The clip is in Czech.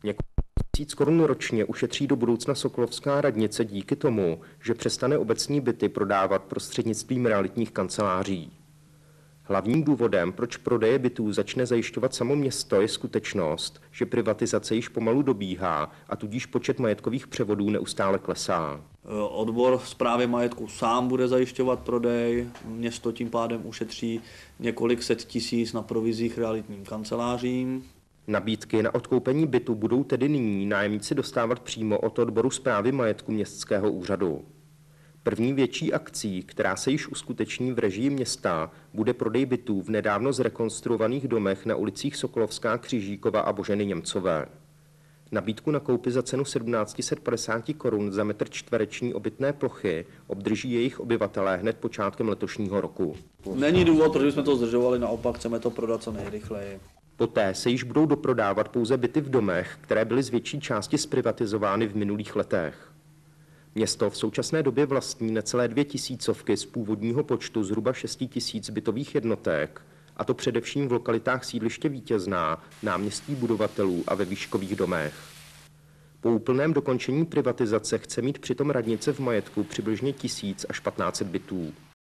Několik tisíc korun ročně ušetří do budoucna sokolovská radnice díky tomu, že přestane obecní byty prodávat prostřednictvím realitních kanceláří. Hlavním důvodem, proč prodeje bytů začne zajišťovat samo město, je skutečnost, že privatizace již pomalu dobíhá a tudíž počet majetkových převodů neustále klesá. Odbor správy majetku sám bude zajišťovat prodej, město tím pádem ušetří několik set tisíc na provizích realitním kancelářím. Nabídky na odkoupení bytu budou tedy nyní nájemníci dostávat přímo od odboru správy majetku městského úřadu. První větší akcí, která se již uskuteční v režii města, bude prodej bytů v nedávno zrekonstruovaných domech na ulicích Sokolovská, Křižíkova a Boženy Němcové. Nabídku na koupi za cenu 1750 korun za metr čtvereční obytné plochy obdrží jejich obyvatelé hned počátkem letošního roku. Není důvod, proč bychom to zdržovali, naopak chceme to prodat co nejrychleji. Poté se již budou doprodávat pouze byty v domech, které byly z větší části zprivatizovány v minulých letech. Město v současné době vlastní necelé 2000 z původního počtu zhruba 6000 bytových jednotek, a to především v lokalitách sídliště Vítězná, náměstí Budovatelů a ve výškových domech. Po úplném dokončení privatizace chce mít přitom radnice v majetku přibližně 1000 až 1500 bytů.